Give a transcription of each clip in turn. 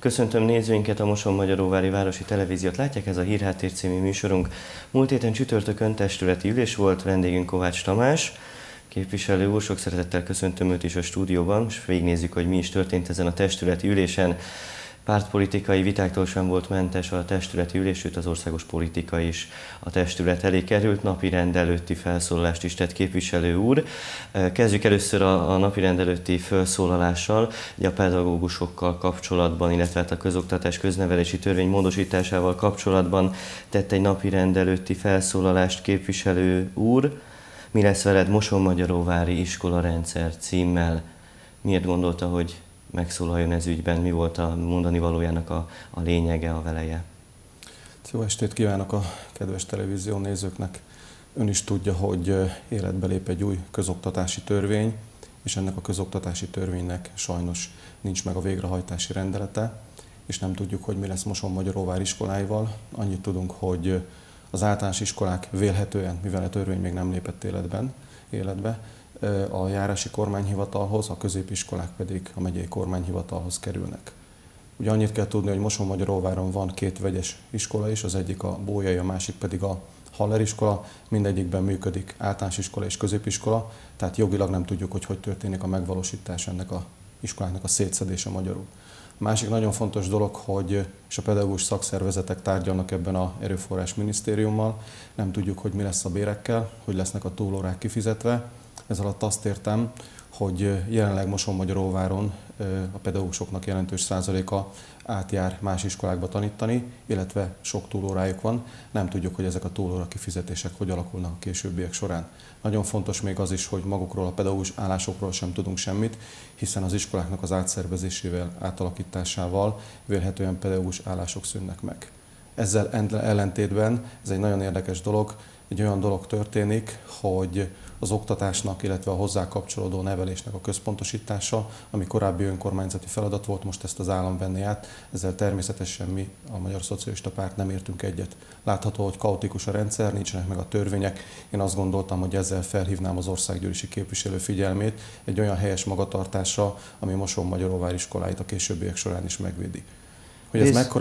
Köszöntöm nézőinket, a Mosonmagyaróvári Városi Televíziót látják, ez a Hírháttér című műsorunk. Múlt héten csütörtökön testületi ülés volt, vendégünk Kovács Tamás képviselő úr, sok szeretettel köszöntöm őt is a stúdióban, és végignézzük, hogy mi is történt ezen a testületi ülésen. Pártpolitikai vitáktól sem volt mentes a testületi ülés, sőt az országos politika is a testület elé került. Napirend előtti felszólalást is tett képviselő úr. Kezdjük először a napirend előtti felszólalással, a pedagógusokkal kapcsolatban, illetve a közoktatás köznevelési törvény módosításával kapcsolatban tett egy napirend előtti felszólalást képviselő úr. Mi lesz veled Mosonmagyaróvári iskolarendszer címmel? Miért gondolta, hogy megszólaljon ez ügyben? Mi volt a mondani valójának a lényege, a veleje? Jó estét kívánok a kedves televízió nézőknek! Ön is tudja, hogy életbe lép egy új közoktatási törvény, és ennek a közoktatási törvénynek sajnos nincs meg a végrehajtási rendelete, és nem tudjuk, hogy mi lesz Mosonmagyaróvár iskoláival. Annyit tudunk, hogy az általános iskolák vélhetően, mivel a törvény még nem lépett életbe, a járási kormányhivatalhoz, a középiskolák pedig a megyei kormányhivatalhoz kerülnek. Ugye annyit kell tudni, hogy Mosonmagyaróváron van két vegyes iskola is, az egyik a Bolyai, a másik pedig a Haller iskola, mindegyikben működik általános iskola és középiskola, tehát jogilag nem tudjuk, hogy történik a megvalósítás ennek a iskoláknak a szétszedése magyarul. A másik nagyon fontos dolog, hogy és a pedagógus szakszervezetek tárgyalnak ebben az erőforrás minisztériummal, nem tudjuk, hogy mi lesz a bérekkel, hogy lesznek a túlórák kifizetve. Ez alatt azt értem, hogy jelenleg Mosonmagyaróváron a pedagógusoknak jelentős százaléka átjár más iskolákba tanítani, illetve sok túlórájuk van. Nem tudjuk, hogy ezek a túlóra kifizetések hogy alakulnak a későbbiek során. Nagyon fontos még az is, hogy magukról a pedagógus állásokról sem tudunk semmit, hiszen az iskoláknak az átszervezésével, átalakításával vélhetően pedagógus állások szűnnek meg. Ezzel ellentétben ez egy nagyon érdekes dolog, egy olyan dolog történik, hogy az oktatásnak, illetve a hozzá kapcsolódó nevelésnek a központosítása, ami korábbi önkormányzati feladat volt, most ezt az állam venni át, ezzel természetesen mi, a Magyar Szocialista Párt nem értünk egyet. Látható, hogy kaotikus a rendszer, nincsenek meg a törvények. Én azt gondoltam, hogy ezzel felhívnám az országgyűlési képviselő figyelmét egy olyan helyes magatartásra, ami Mosonmagyaróvár iskoláit a későbbiek során is megvédi. Hogy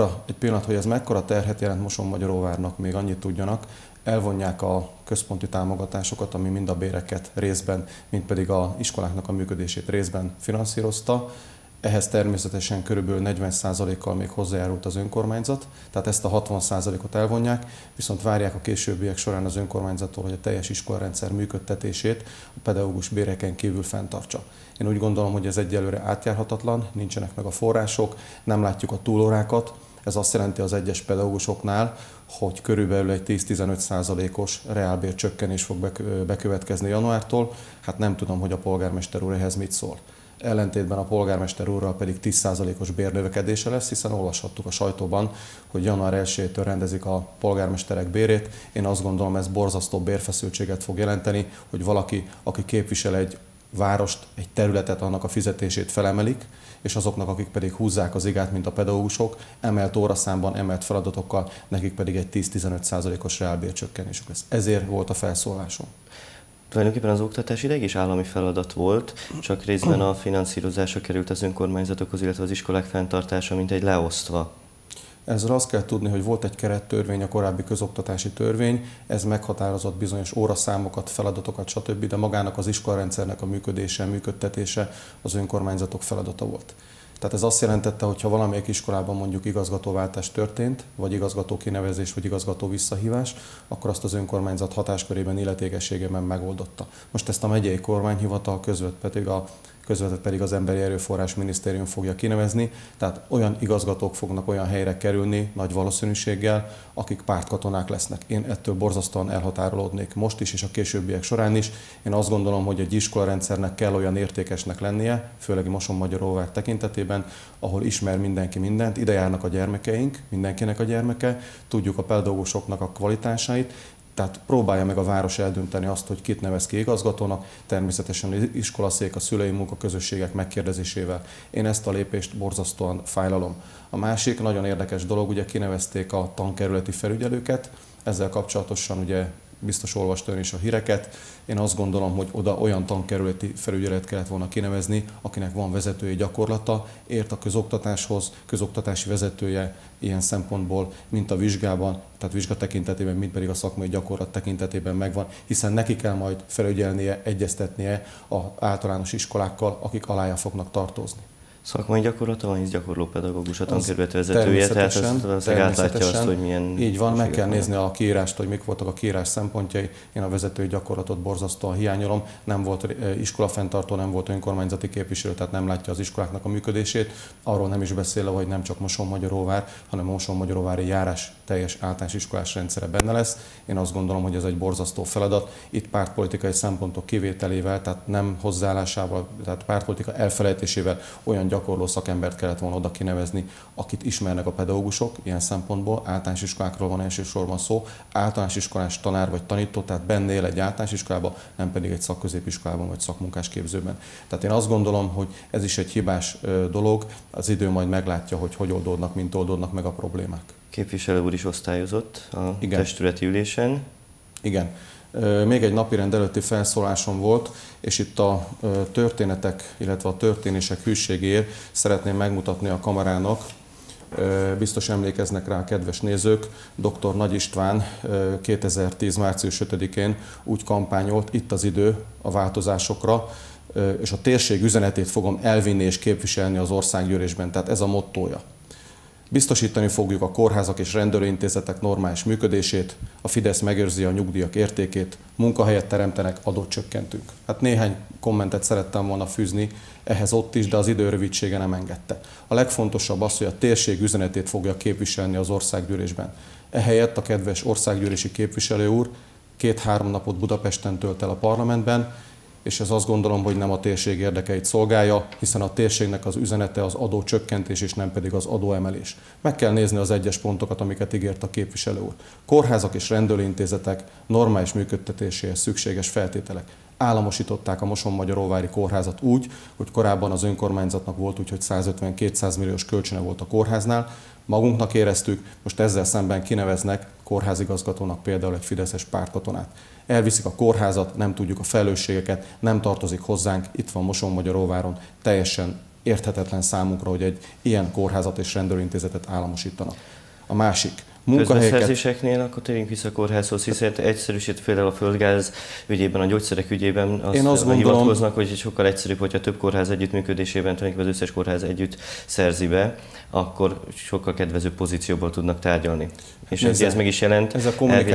ez mekkora terhet jelent Mosonmagyaróvárnak, még annyit tudjanak, elvonják a központi támogatásokat, ami mind a béreket részben, mind pedig az iskoláknak a működését részben finanszírozta. Ehhez természetesen körülbelül 40%-kal még hozzájárult az önkormányzat, tehát ezt a 60%-ot elvonják, viszont várják a későbbiek során az önkormányzattól, hogy a teljes iskolarendszer működtetését a pedagógus béreken kívül fenntartsa. Én úgy gondolom, hogy ez egyelőre átjárhatatlan, nincsenek meg a források, nem látjuk a túlórákat. Ez azt jelenti az egyes pedagógusoknál, hogy körülbelül egy 10-15%-os reálbércsökkenés fog bekövetkezni januártól. Hát nem tudom, hogy a polgármester úr ehhez mit szól. Ellentétben a polgármester úrral pedig 10%-os bérnövekedése lesz, hiszen olvashattuk a sajtóban, hogy január 1-től rendezik a polgármesterek bérét. Én azt gondolom, ez borzasztó bérfeszültséget fog jelenteni, hogy valaki, aki képvisel egy várost, egy területet, annak a fizetését felemelik, és azoknak, akik pedig húzzák az igát, mint a pedagógusok, emelt óraszámban, emelt feladatokkal, nekik pedig egy 10-15%-os reálbércsökkenésük lesz. Ezért volt a felszólásom. Tulajdonképpen az oktatás ideig is állami feladat volt, csak részben a finanszírozása került az önkormányzatokhoz, illetve az iskolák fenntartása, mint egy leosztva. Ezzel azt kell tudni, hogy volt egy kerettörvény, a korábbi közoktatási törvény, ez meghatározott bizonyos óraszámokat, feladatokat, stb., de magának az iskolarendszernek a működése, működtetése az önkormányzatok feladata volt. Tehát ez azt jelentette, hogy ha valamelyik iskolában mondjuk igazgatóváltás történt, vagy igazgató kinevezés, vagy igazgató visszahívás, akkor azt az önkormányzat hatáskörében, illetékességében megoldotta. Most ezt a megyei kormányhivatal közvetett pedig az Emberi Erőforrás Minisztérium fogja kinevezni, tehát olyan igazgatók fognak olyan helyre kerülni nagy valószínűséggel, akik pártkatonák lesznek. Én ettől borzasztóan elhatárolódnék most is és a későbbiek során is. Én azt gondolom, hogy egy iskolarendszernek kell olyan értékesnek lennie, főleg Mosonmagyaróvár tekintetében, ahol ismer mindenki mindent, ide járnak a gyermekeink, mindenkinek a gyermeke, tudjuk a pedagógusoknak a kvalitásait, tehát próbálja meg a város eldönteni azt, hogy kit nevez ki igazgatónak, természetesen az iskolaszék, a szülői munkaközösségek megkérdezésével. Én ezt a lépést borzasztóan fájlalom. A másik nagyon érdekes dolog, ugye kinevezték a tankerületi felügyelőket, ezzel kapcsolatosan ugye biztos olvasta ön is a híreket. Én azt gondolom, hogy oda olyan tankerületi felügyelet kellett volna kinevezni, akinek van vezetői gyakorlata, ért a közoktatáshoz, közoktatási vezetője ilyen szempontból, mint a vizsgában, tehát vizsga tekintetében, mint pedig a szakmai gyakorlat tekintetében megvan, hiszen neki kell majd felügyelnie, egyeztetnie az általános iskolákkal, akik alája fognak tartozni. Szakmai gyakorlata van, hisz gyakorló pedagógus, a tankerület vezetője, tehát az átlátja azt, hogy milyen... Így van, meg kell nézni a kiírást, hogy mik voltak a kiírás szempontjai. Én a vezetői gyakorlatot borzasztóan hiányolom. Nem volt iskolafenntartó, nem volt önkormányzati képviselő, tehát nem látja az iskoláknak a működését. Arról nem is beszélve, hogy nem csak Mosonmagyaróvár, hanem Mosonmagyaróvári járás teljes általános iskolás rendszere benne lesz. Én azt gondolom, hogy ez egy borzasztó feladat. Itt pártpolitikai szempontok kivételével, tehát nem hozzáállásával, tehát pártpolitika elfelejtésével olyan gyakorló szakembert kellett volna oda kinevezni, akit ismernek a pedagógusok, ilyen szempontból általános iskolákról van elsősorban szó, általános iskolás tanár vagy tanító, tehát benne él egy általános iskolában, nem pedig egy szakközépiskolában vagy szakmunkásképzőben. Tehát én azt gondolom, hogy ez is egy hibás dolog, az idő majd meglátja, hogy oldódnak, mint oldódnak meg a problémák. Képviselő úr is osztályozott a testületi ülésen. Igen. Még egy napirend előtti felszólásom volt, és itt a történetek, illetve a történések hűségéért szeretném megmutatni a kamerának, biztos emlékeznek rá a kedves nézők, dr. Nagy István 2010. március 5-én úgy kampányolt, itt az idő a változásokra, és a térség üzenetét fogom elvinni és képviselni az országgyűlésben, tehát ez a mottója. Biztosítani fogjuk a kórházak és rendelőintézetek normális működését, a Fidesz megőrzi a nyugdíjak értékét, munkahelyet teremtenek, adót csökkentünk. Hát néhány kommentet szerettem volna fűzni ehhez ott is, de az idő rövidsége nem engedte. A legfontosabb az, hogy a térség üzenetét fogja képviselni az országgyűlésben. Ehelyett a kedves országgyűlési képviselő úr 2-3 napot Budapesten tölt el a parlamentben, és ez azt gondolom, hogy nem a térség érdekeit szolgálja, hiszen a térségnek az üzenete az adócsökkentés, és nem pedig az adóemelés. Meg kell nézni az egyes pontokat, amiket ígért a képviselő úr. Kórházak és rendelőintézetek normális működtetéséhez szükséges feltételek. Államosították a Mosonmagyaróvári kórházat úgy, hogy korábban az önkormányzatnak volt úgy, hogy 150-200 milliós kölcsöne volt a kórháznál. Magunknak éreztük, most ezzel szemben kineveznek kórházigazgatónak például egy fideszes pártkatonát. Elviszik a kórházat, nem tudjuk a felelősségeket, nem tartozik hozzánk, itt van Mosonmagyaróváron, teljesen érthetetlen számunkra, hogy egy ilyen kórházat és rendelőintézetet államosítanak. A másik. Közbeszerzéseknél akkor térjünk vissza a kórházhoz, hiszen egyszerűsít például a földgáz ügyében, a gyógyszerek ügyében azt hivatkoznak, hogy sokkal egyszerűbb, hogyha több kórház együttműködésében tulajdonképpen az összes kórház együtt szerzi be, akkor sokkal kedvezőbb pozícióból tudnak tárgyalni. És ez meg is jelent, ez a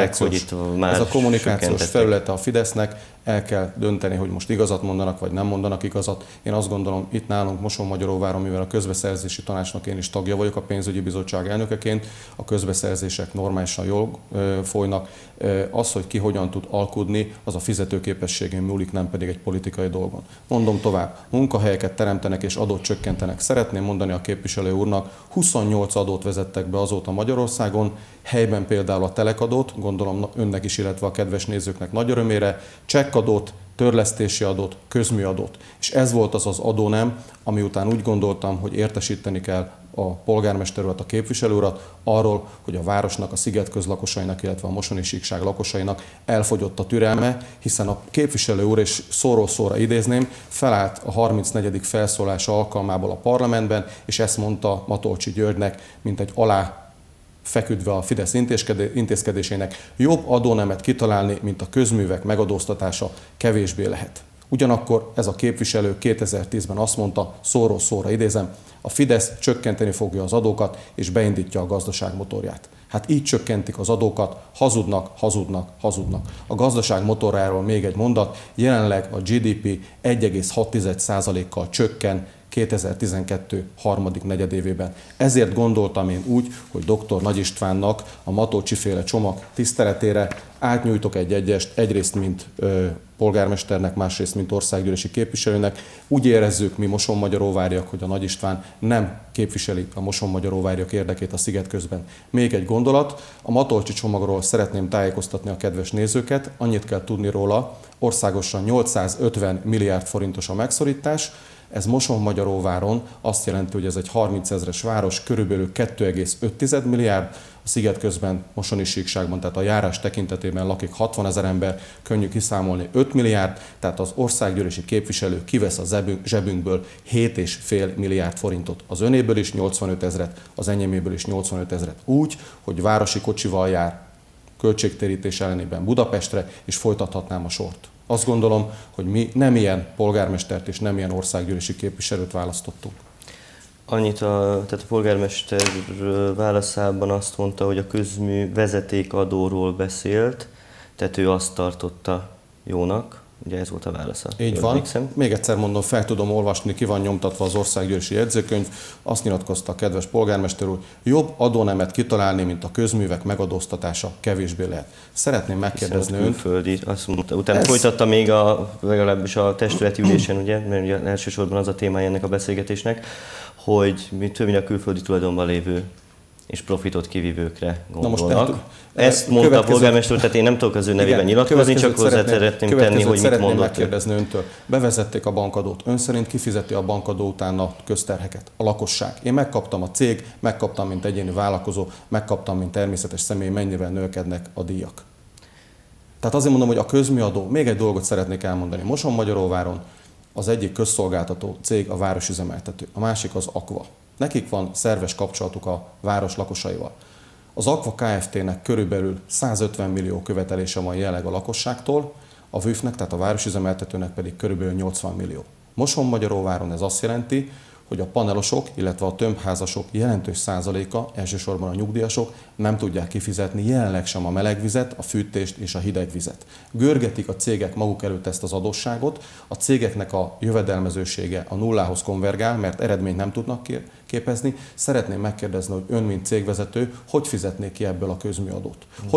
kommunikációs felülete a Fidesznek, el kell dönteni, hogy most igazat mondanak, vagy nem mondanak igazat. Én azt gondolom, itt nálunk Mosonmagyaróváron, mivel a közbeszerzési tanácsnak én is tagja vagyok, a pénzügyi bizottság elnökeként, a közbeszerzések normálisan jól folynak. Az, hogy ki hogyan tud alkudni, az a fizetőképességén múlik, nem pedig egy politikai dolgon. Mondom tovább, munkahelyeket teremtenek és adót csökkentenek. Szeretném mondani a képviselő úrnak, 28 adót vezettek be azóta Magyarországon, helyben például a telekadót, gondolom önnek is, illetve a kedves nézőknek nagy örömére, csekkadót, törlesztési adót, közműadót. És ez volt az az adónem, ami után úgy gondoltam, hogy értesíteni kell a polgármester urat, a képviselő urat arról, hogy a városnak, a Szigetköz lakosainak, illetve a Mosoni Síkság lakosainak elfogyott a türelme, hiszen a képviselő úr, és szóról szóra idézném, felállt a 34. felszólása alkalmából a parlamentben, és ezt mondta Matolcsy Györgynek, mint egy feküdve a Fidesz intézkedésének, jobb adónemet kitalálni, mint a közművek megadóztatása, kevésbé lehet. Ugyanakkor ez a képviselő 2010-ben azt mondta, szóról szóra idézem, a Fidesz csökkenteni fogja az adókat és beindítja a gazdaság motorját. Hát így csökkentik az adókat, hazudnak, hazudnak, hazudnak. A gazdaság motorjáról még egy mondat, jelenleg a GDP 1,6%-kal csökken 2012 harmadik negyedévében. Ezért gondoltam én úgy, hogy dr. Nagy Istvánnak a Matolcsy-féle csomag tiszteletére átnyújtok egy egyest, egyrészt mint polgármesternek, másrészt mint országgyűlési képviselőnek. Úgy érezzük mi Mosonmagyaróváriak, hogy a Nagy István nem képviseli a Mosonmagyaróváriak érdekét a Szigetközben. Még egy gondolat, a Matolcsy csomagról szeretném tájékoztatni a kedves nézőket, annyit kell tudni róla, országosan 850 milliárd forintos a megszorítás, Ez Mosonmagyaróváron azt jelenti, hogy ez egy 30 000-es város, körülbelül 2,5 milliárd, a sziget közben Mosoni síkságban, tehát a járás tekintetében lakik 60 000 ember, könnyű kiszámolni 5 milliárd, tehát az országgyűlési képviselő kivesz a zsebünkből 7,5 milliárd forintot. Az önéből is 85 000, az enyéméből is 85 000. Úgy, hogy városi kocsival jár költségtérítés ellenében Budapestre, és folytathatnám a sort. Azt gondolom, hogy mi nem ilyen polgármestert és nem ilyen országgyűlési képviselőt választottunk. Tehát a polgármester válaszában azt mondta, hogy a közmű vezetékadóról beszélt, tehát ő azt tartotta jónak. Ugye ez volt a válasza. Így van. Még egyszer mondom, fel tudom olvasni, ki van nyomtatva az országgyűlési jegyzőkönyv. Azt nyilatkozta a kedves polgármester úr, jobb adónemet kitalálni, mint a közművek megadóztatása kevésbé lehet. Szeretném megkérdezni önt. Külföldi, azt mondta, utána folytatta még legalábbis a testületi ülésen, ugye, mert ugye elsősorban az a témája ennek a beszélgetésnek, hogy többnyire a külföldi tulajdonban lévő és profitot kivívőkre gondolnak. Ezt mondta a polgármester, tehát én nem tudok az ő nevében nyilatkozni, csak hozzá szeretném tenni, hogy mit mondott. Megkérdezni öntől. Bevezették a bankadót. Ön szerint kifizeti a bankadó után a közterheket? A lakosság. Én megkaptam, a cég, megkaptam, mint egyéni vállalkozó, megkaptam, mint természetes személy, mennyivel növekednek a díjak. Tehát azért mondom, hogy a közműadó, még egy dolgot szeretnék elmondani. Mosonmagyaróváron az egyik közszolgáltató cég a városüzemeltető, a másik az Aqua. Nekik van szerves kapcsolatuk a város lakosaival. Az Aqua Kft-nek körülbelül 150 millió követelése van jelenleg a lakosságtól, a VÜF-nek, tehát a városüzemeltetőnek pedig körülbelül 80 millió. Mosonmagyaróváron ez azt jelenti, hogy a panelosok, illetve a tömbházasok jelentős százaléka, elsősorban a nyugdíjasok nem tudják kifizetni jelenleg sem a melegvizet, a fűtést és a hidegvizet. Görgetik a cégek maguk előtt ezt az adósságot, a cégeknek a jövedelmezősége a nullához konvergál, mert eredményt nem tudnak képezni. Szeretném megkérdezni, hogy ön, mint cégvezető, hogy fizetné ki ebből a közműadót?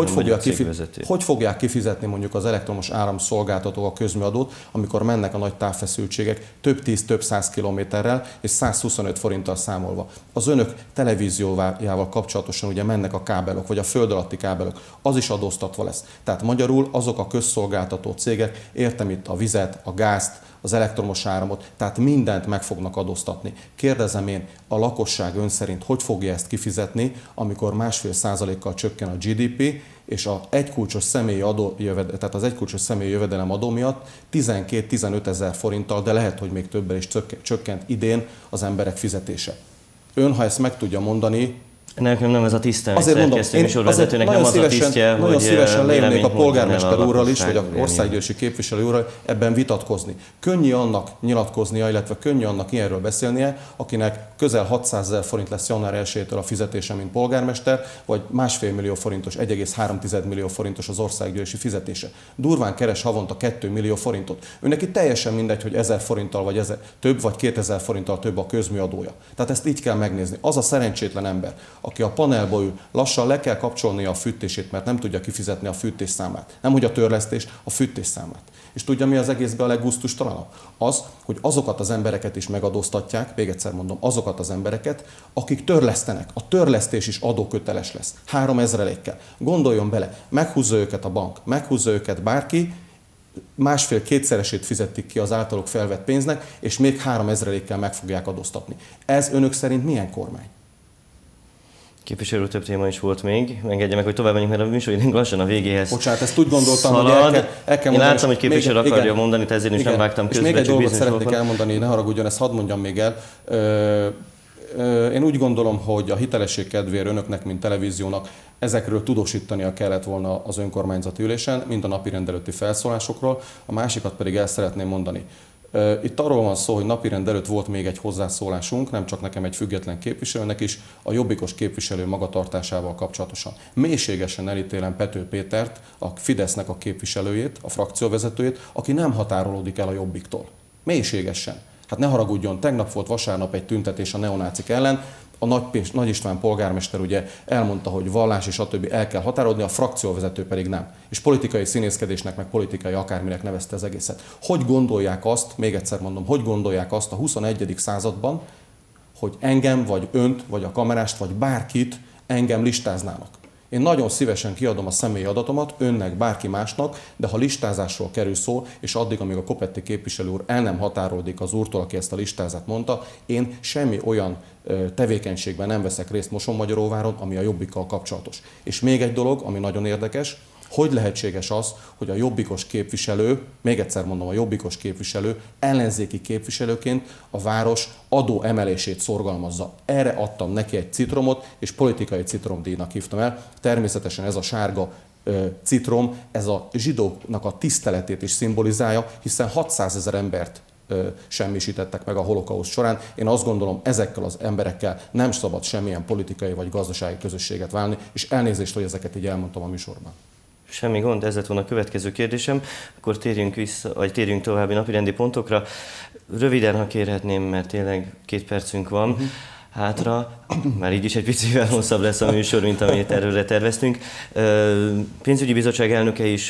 Hogy fogják kifizetni mondjuk az elektromos áramszolgáltatók a közműadót, amikor mennek a nagy távfeszültségek több 10, több 100 kilométerrel és 125 forinttal számolva. Az önök televíziójával kapcsolatosan ugye mennek a kábelok, vagy a föld alatti kábelok, az is adóztatva lesz. Tehát magyarul azok a közszolgáltató cégek, értem itt a vizet, a gázt, az elektromos áramot, tehát mindent meg fognak adóztatni. Kérdezem én, a lakosság ön szerint hogy fogja ezt kifizetni, amikor 1,5%-kal csökken a GDP, és az egykulcsos személyi jövedelem adó miatt 12-15 000 forinttal, de lehet, hogy még többel is csökkent idén az emberek fizetése. Ön, ha ezt meg tudja mondani, nekem nem ez a tisztem, azért mondom, műsorvezetőnek nem az a tisztje, nagyon szívesen leülnék a polgármester úrral is, vagy a országgyűlési képviselő úrral ebben vitatkozni. Könnyű annak nyilatkoznia, illetve könnyű annak ilyenről beszélnie, akinek közel 600 000 forint lesz január 1-től a fizetése, mint polgármester, vagy 1,5 millió forintos, 1,3 millió forintos az országgyűlési fizetése. Durván keres havonta 2 millió forintot. Őneki teljesen mindegy, hogy 1000 forinttal vagy több, vagy 2000 forinttal több a közműadója. Tehát ezt így kell megnézni. Az a szerencsétlen ember, aki a panelba ül, lassan le kell kapcsolnia a fűtését, mert nem tudja kifizetni a fűtésszámlát. Nem, hogy a törlesztés, a fűtésszámlát. És tudja, mi az egészben a leggusztustalanabb? Az, hogy azokat az embereket is megadóztatják, még egyszer mondom, azokat az embereket, akik törlesztenek. A törlesztés is adóköteles lesz. 3000-ekkel. Gondoljon bele, meghúzza őket a bank, meghúzza őket bárki, 1,5-2-szeresét fizetik ki az általuk felvett pénznek, és még 3000-ekkel meg fogják adóztatni. Ez önök szerint milyen kormány? Képviselő, több téma is volt még. Engedje meg, hogy tovább menjünk, mert a műsoridőnk lassan a végéhez. Bocsánat, ezt úgy gondoltam, szalad. Hogy el kell mondani. Én láttam, hogy képviselő akarja mondani, ezért is nem vágtam közbe. És még egy dolgot szeretnék elmondani, ne haragudjon, ezt hadd mondjam még el. Én úgy gondolom, hogy a hitelesség kedvéért önöknek, mint televíziónak ezekről tudósítania kellett volna az önkormányzati ülésen, mind a napirend előtti felszólásokról. A másikat pedig el szeretném mondani. Itt arról van szó, hogy napirend előtt volt még egy hozzászólásunk, nem csak nekem, egy független képviselőnek is, a jobbikos képviselő magatartásával kapcsolatosan. Mélységesen elítélem Pető Pétert, a Fidesznek a képviselőjét, a frakcióvezetőjét, aki nem határolódik el a Jobbiktól. Mélységesen. Hát ne haragudjon, tegnap volt vasárnap egy tüntetés a neonácik ellen, a Nagy István polgármester ugye elmondta, hogy vallás és stb. El kell határolni, a frakcióvezető pedig nem. És politikai színészkedésnek, meg politikai akárminek nevezte az egészet. Hogy gondolják azt, még egyszer mondom, hogy gondolják azt a 21. században, hogy engem, vagy önt, vagy a kamerást, vagy bárkit engem listáznának? Én nagyon szívesen kiadom a személyi adatomat önnek, bárki másnak, de ha listázásról kerül szó, és addig, amíg a Kopetti képviselő úr el nem határolódik az úrtól, aki ezt a listázat mondta, én semmi olyan tevékenységben nem veszek részt Mosonmagyaróváron, ami a Jobbikkal kapcsolatos. És még egy dolog, ami nagyon érdekes, hogy lehetséges az, hogy a jobbikos képviselő, még egyszer mondom, a jobbikos képviselő ellenzéki képviselőként a város adó emelését szorgalmazza. Erre adtam neki egy citromot, és politikai citromdíjnak hívtam el. Természetesen ez a sárga citrom, ez a zsidóknak a tiszteletét is szimbolizálja, hiszen 600 000 embert semmisítettek meg a holokauszt során. Én azt gondolom, ezekkel az emberekkel nem szabad semmilyen politikai vagy gazdasági közösséget válni, és elnézést, hogy ezeket így elmondtam a műsorban. Semmi gond, ez lett volna a következő kérdésem. Akkor térjünk további napirendi pontokra. Röviden, ha kérhetném, mert tényleg 2 percünk van hátra, már így is egy picivel hosszabb lesz a műsor, mint amit erről terveztünk. Pénzügyi bizottság elnöke is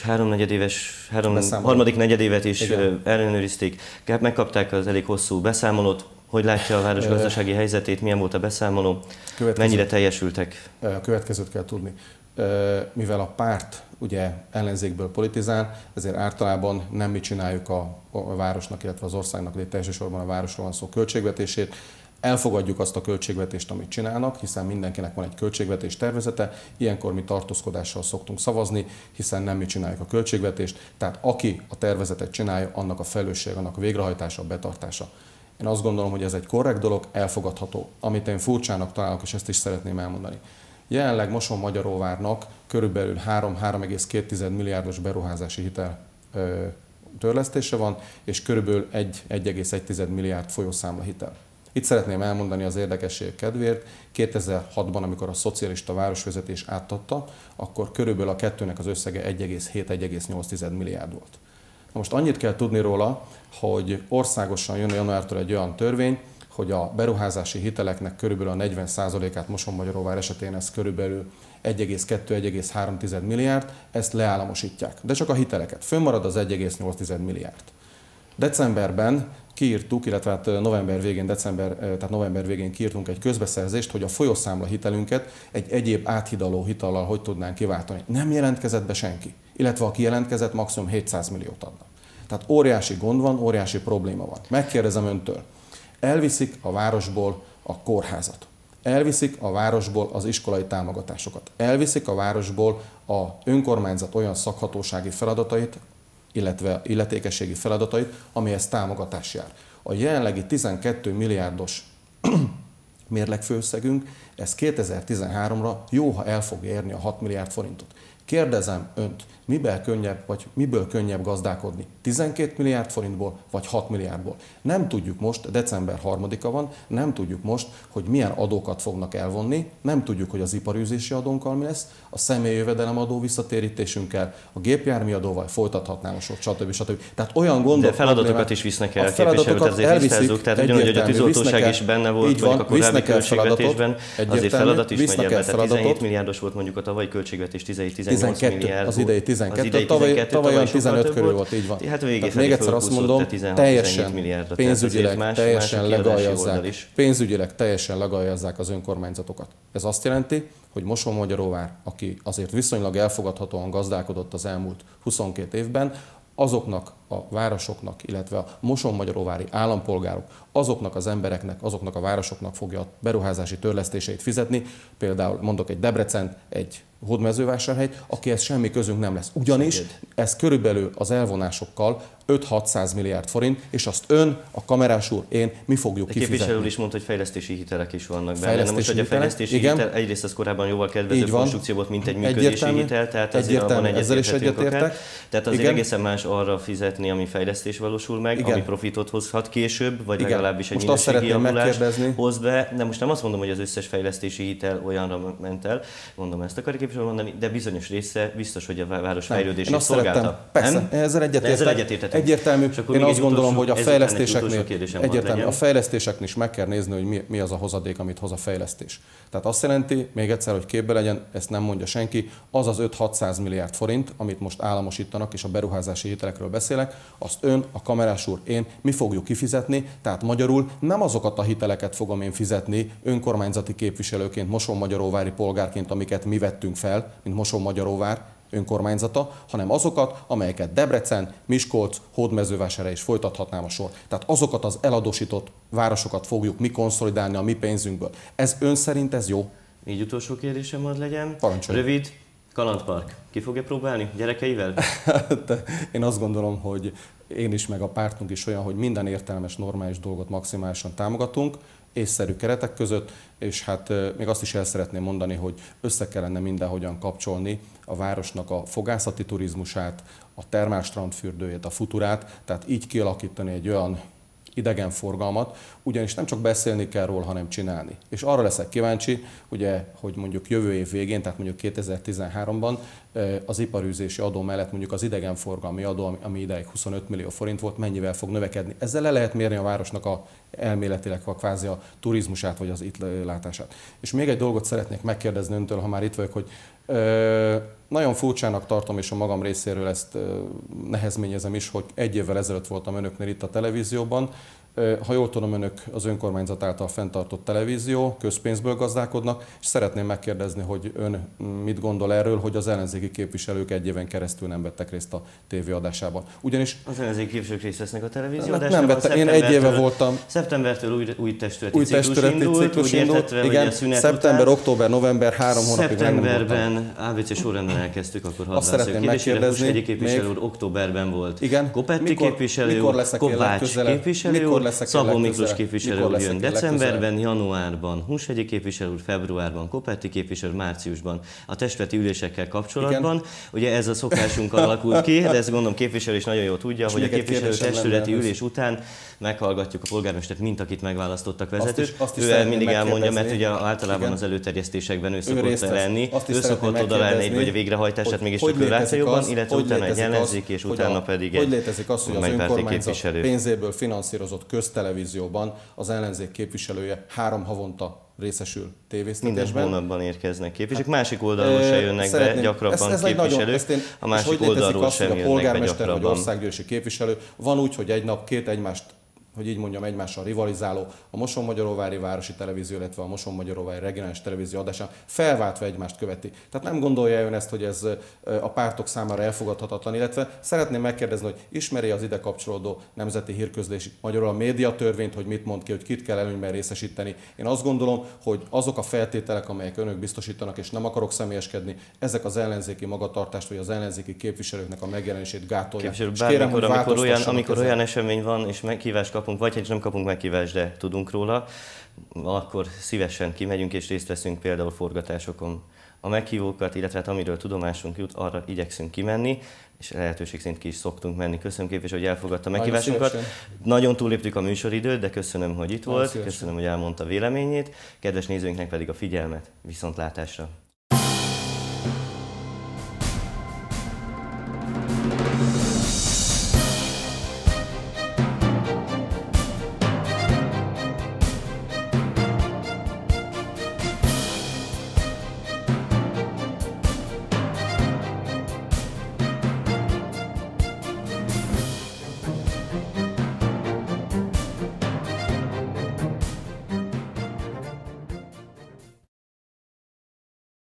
harmadik negyedévet is ellenőrizték. Megkapták az elég hosszú beszámolót. Hogy látja a város gazdasági helyzetét, milyen volt a beszámoló, mennyire teljesültek? A következőt kell tudni. Mivel a párt ugye ellenzékből politizál, ezért általában nem mi csináljuk a városnak, illetve az országnak, de elsősorban a városról van szó költségvetését. Elfogadjuk azt a költségvetést, amit csinálnak, hiszen mindenkinek van egy költségvetés tervezete, ilyenkor mi tartózkodással szoktunk szavazni, hiszen nem mi csináljuk a költségvetést, tehát aki a tervezetet csinálja, annak a felelősség, annak a végrehajtása, a betartása. Én azt gondolom, hogy ez egy korrekt dolog, elfogadható. Amit én furcsának találok, és ezt is szeretném elmondani. Jelenleg Mosonmagyaróvárnak körülbelül 3,2 milliárdos beruházási hitel törlesztése van, és körülbelül 1,1 milliárd folyószámla hitel. Itt szeretném elmondani az érdekesség kedvéért, 2006-ban, amikor a szocialista városvezetés átadta, akkor körülbelül a kettőnek az összege 1,7-1,8 milliárd volt. Na most annyit kell tudni róla, hogy országosan jön januártól egy olyan törvény, hogy a beruházási hiteleknek körülbelül a 40%-át Mosonmagyaróvár esetén ez körülbelül 1,2-1,3 milliárd, ezt leállamosítják. De csak a hiteleket. Fönnmarad az 1,8 milliárd. Decemberben kiírtuk, illetve hát november végén kiírtunk egy közbeszerzést, hogy a folyószámla hitelünket egy egyéb áthidaló hitallal hogy tudnánk kiváltani. Nem jelentkezett be senki, illetve aki jelentkezett, maximum 700 milliót adna. Tehát óriási gond van, óriási probléma van. Megkérdezem öntől, elviszik a városból a kórházat, elviszik a városból az iskolai támogatásokat, elviszik a városból a önkormányzat olyan szakhatósági feladatait, illetve illetékességi feladatait, amihez támogatás jár. A jelenlegi 12 milliárdos mérlegfőösszegünk, ez 2013-ra jó, ha el fog érni a 6 milliárd forintot. Kérdezem önt, miből könnyebb gazdálkodni? 12 milliárd forintból vagy 6 milliárdból? Nem tudjuk most, december 3-a van, nem tudjuk most, hogy milyen adókat fognak elvonni, nem tudjuk, hogy az iparűzési adónkkal mi lesz, a személyi jövedelemadó visszatérítésünkkel, a gépjárműadóval folytathatnám a sort, stb. Tehát olyan gondok... De feladatokat is visznek el, képviselőt azért tisztázzuk, tehát ugyanúgy, hogy a tűzoltóság is benne volt, mondjuk a korábbi költségvetésben, azért feladat is megy ebbe, tehát 17 milliárdos volt mondjuk a tavalyi költségvetés, 17-18 milliárd. Az idei 12, tavaly olyan 15 körül volt, így van. Hát még egyszer azt mondom, teljesen pénzügyileg teljesen legaljazzák az önkormányzatokat. Ez azt jelenti, hogy Mosonmagyaróvár, aki azért viszonylag elfogadhatóan gazdálkodott az elmúlt 22 évben, azoknak a városoknak, illetve a mosonmagyaróvári állampolgárok, azoknak az embereknek, azoknak a városoknak fogja a beruházási törlesztéseit fizetni, például mondok egy Debrecen, egy Hódmezővásárhelyt, akihez semmi közünk nem lesz. Ugyanis ez körülbelül az elvonásokkal 5-600 milliárd forint, és azt ön, a kamerás úr, én, mi fogjuk kifizetni. A képviselő is mondta, hogy fejlesztési hitelek is vannak benne. Na most, hogy a fejlesztési hitel egyrészt az korábban jóval kedvezőbb konstrukció volt, mint egy működési hitel, tehát azért abban egyetértünk akár. Tehát azért egészen más arra fizetni, ami fejlesztés valósul meg, ami profitot hozhat később, vagy legalábbis egy minőségi javulást hoz be. De most nem azt mondom, hogy az összes fejlesztési hitel olyanra ment el, mondom, ezt akarja képviselő mondani, de bizonyos része biztos, hogy a város fejlődését szolgálta. Persze, ezzel egyetértek. Egyértelmű, én azt gondolom, hogy a fejlesztéseknél is meg kell nézni, hogy mi az a hozadék, amit hoz a fejlesztés. Tehát azt jelenti, még egyszer, hogy képbe legyen, ezt nem mondja senki, az az 5-600 milliárd forint, amit most államosítanak, és a beruházási hitelekről beszélek, lesznek, azt ön, a kamerás úr, én, mi fogjuk kifizetni, tehát magyarul nem azokat a hiteleket fogom én fizetni önkormányzati képviselőként, Mosonmagyaróvári polgárként, amiket mi vettünk fel, mint Mosonmagyaróvár önkormányzata, hanem azokat, amelyeket Debrecen, Miskolc, Hódmezővásárhely, és folytathatnám a sor. Tehát azokat az eladósított városokat fogjuk mi konszolidálni a mi pénzünkből. Ez ön szerint ez jó? Így utolsó kérdésem hadd legyen. Parancsolj. Rövid, kalandpark. Ki fogja próbálni? Gyerekeivel? Én azt gondolom, hogy én is, meg a pártunk is olyan, hogy minden értelmes, normális dolgot maximálisan támogatunk, észszerű keretek között, és hát még azt is el szeretném mondani, hogy össze kellene mindenhogyan kapcsolni a városnak a fogászati turizmusát, a termálstrandfürdőjét, a futurát, tehát így kialakítani egy olyan idegenforgalmat, ugyanis nem csak beszélni kell róla, hanem csinálni. És arra leszek kíváncsi, ugye, hogy mondjuk jövő év végén, tehát mondjuk 2013-ban az iparűzési adó mellett mondjuk az idegenforgalmi adó, ami ideig 25 millió forint volt, mennyivel fog növekedni. Ezzel le lehet mérni a városnak a elméletileg kvázi a turizmusát, vagy az itt látását. És még egy dolgot szeretnék megkérdezni öntől, ha már itt vagyok, hogy nagyon furcsának tartom, és a magam részéről ezt nehezményezem is, hogy egy évvel ezelőtt voltam önöknél itt a televízióban. Ha jól tudom, önök az önkormányzat által fenntartott televízió, közpénzből gazdálkodnak, és szeretném megkérdezni, hogy ön mit gondol erről, hogy az ellenzéki képviselők egy éven keresztül nem vettek részt a tévéadásában. Ugyanis az ellenzéki képviselők részt vesznek a televízió adásában. Nem vettem, én egy éve voltam. Szeptembertől új testületi ciklus indult, igen, szeptember, október, november, 3 hónapig nem voltam. Szeptemberben ABC sorrendben elkezdtük, akkor hadd szeretném megkérdezni. Husegyi képviselő úr októberben volt. Igen, Kopetti képviselő, Kovács képviselő, Szabó Miklós képviselő úr jön decemberben, januárban, Husegyi képviselő úr februárban, Kopetti képviselő márciusban a testületi ülésekkel kapcsolatban. Igen. Ugye ez a szokásunkkal alakult ki, de ezt gondolom képviselő is nagyon jól tudja, hogy a képviselő testületi ülés után meghallgatjuk a polgármestert, mint akit megválasztottak vezetőt. Ő mindig elmondja, mert ugye általában igen. Az előterjesztésekben ő szokott lenni, ő szokott oda lenni, hogy a végrehajtását mégiscsak ő látja jobban, illetve utána egy ellenzéki, és utána pedig egy hogy létezik az, hogy az önkormányzat pénzéből finanszírozott köztelevízióban az ellenzék képviselője 3 havonta részesül tévéztetésben. Minden hónapban érkeznek képviselők, másik oldalról se jönnek be gyakrabban képviselők, a másik oldalról sem jönnek be polgármester gyakrabban. vagy országgyűlési képviselő van úgy, hogy egy nap két egymást, hogy így mondjam, egymással rivalizáló a Mosonmagyaróvári Városi Televízió, illetve a Mosonmagyaróvári Regionális Televízió adásán felváltva egymást követi. Tehát nem gondolja ön ezt, hogy ez a pártok számára elfogadhatatlan, illetve szeretném megkérdezni, hogy ismeri az ide kapcsolódó nemzeti hírközlési, magyarul a médiatörvényt, hogy mit mond ki, hogy kit kell előnyben részesíteni. Én azt gondolom, hogy azok a feltételek, amelyek önök biztosítanak, és nem akarok személyeskedni, ezek az ellenzéki magatartást, vagy az ellenzéki képviselőknek a megjelenését gátolják. Amikor olyan esemény van, és meghívást kapunk, vagy ha nem kapunk meghívást, de tudunk róla, akkor szívesen kimegyünk és részt veszünk például forgatásokon. A meghívókat, illetve hát amiről tudomásunk jut, arra igyekszünk kimenni, és lehetőség szerint ki is szoktunk menni. Köszönöm képviselő, hogy elfogadta a meghívásunkat. Nagyon túléptük a műsoridőt, de köszönöm, hogy itt volt, köszönöm, hogy elmondta véleményét. Kedves nézőinknek pedig a figyelmet, viszontlátásra!